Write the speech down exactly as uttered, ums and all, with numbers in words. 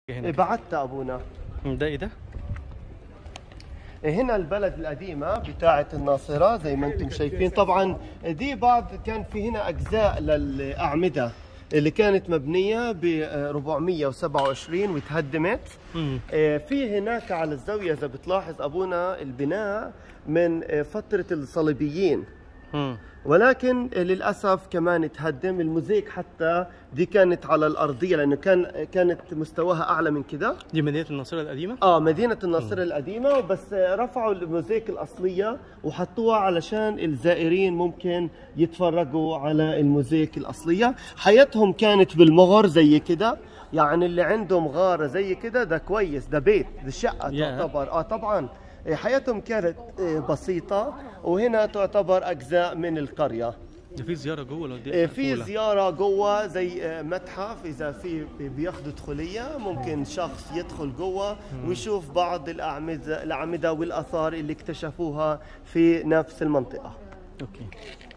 هنا بعدت ابونا. ده ايه ده؟ هنا البلد القديمة بتاعة الناصرة زي ما انتم شايفين. طبعا دي بعض كان في هنا اجزاء للاعمدة اللي كانت مبنية ب أربعمية وسبعة وعشرين وتهدمت. في هناك على الزاوية اذا بتلاحظ ابونا البناء من فترة الصليبيين، ولكن للاسف كمان تهدم. الموزيك حتى دي كانت على الارضيه لانه كان كانت مستواها اعلى من كده. دي مدينه الناصره القديمه؟ اه مدينه الناصره القديمه، بس رفعوا الموزيك الاصليه وحطوها علشان الزائرين ممكن يتفرجوا على الموزيك الاصليه. حياتهم كانت بالمغر زي كده، يعني اللي عندهم غاره زي كده ده كويس، ده بيت، ده شقه تعتبر. اه طبعا حياتهم كانت بسيطة، وهنا تعتبر أجزاء من القرية. في زيارة جوه ولا دي؟ في زيارة جوه زي متحف، إذا في بياخذوا دخولية ممكن شخص يدخل جوه ويشوف بعض الأعمدة الأعمدة والآثار اللي اكتشفوها في نفس المنطقة. أوكي.